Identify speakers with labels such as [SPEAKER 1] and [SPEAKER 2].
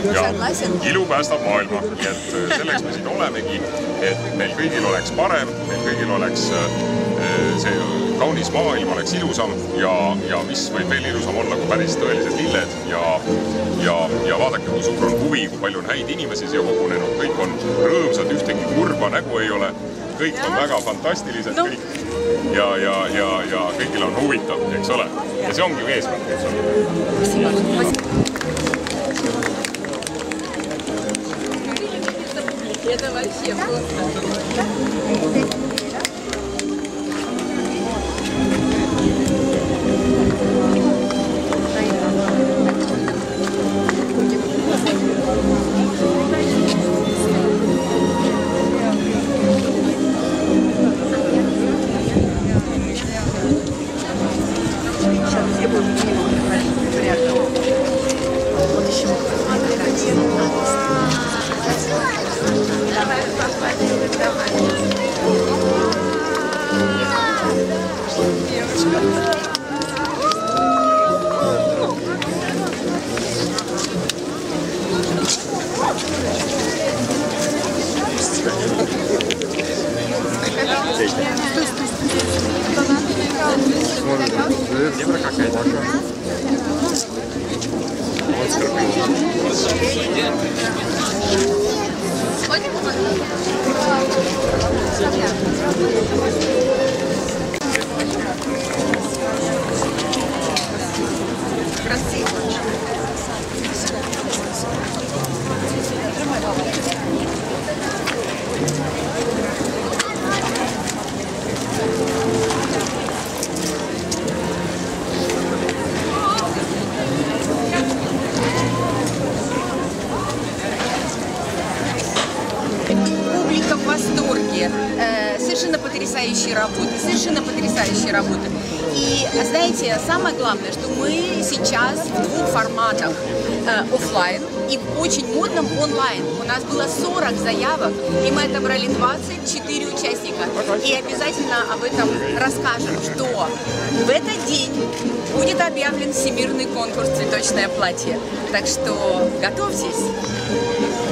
[SPEAKER 1] ja ilu päästab maailma, nii et selleks me siin olemegi, et meil kõigil oleks parem, meil kõigil oleks see kaunis maailm oleks ilusam ja mis võib veel ilusam olla kui päris tõelised lilled ja vaadake, kui suur on huvi, kui palju on häid inimesi siia kogunenud, kõik on rõõmsad, ühtegi kurba nägu ei ole, kõik on väga fantastilised kõik ja kõigil on huvitav, eks ole, ja see ongi ju eesmärk, eks ole.
[SPEAKER 2] Это вообще просто.
[SPEAKER 1] Зебра какая-то. Вот скорпион.
[SPEAKER 2] Красиво. Публика в восторге. Совершенно потрясающие работы. И знаете, самое главное, что мы сейчас в двух форматах. Офлайн и в очень модном онлайн. У нас было 40 заявок, и мы отобрали 24 участника. И обязательно об этом расскажем, что в этот день будет объявлен всемирный конкурс «Цветочное платье». Так что готовьтесь!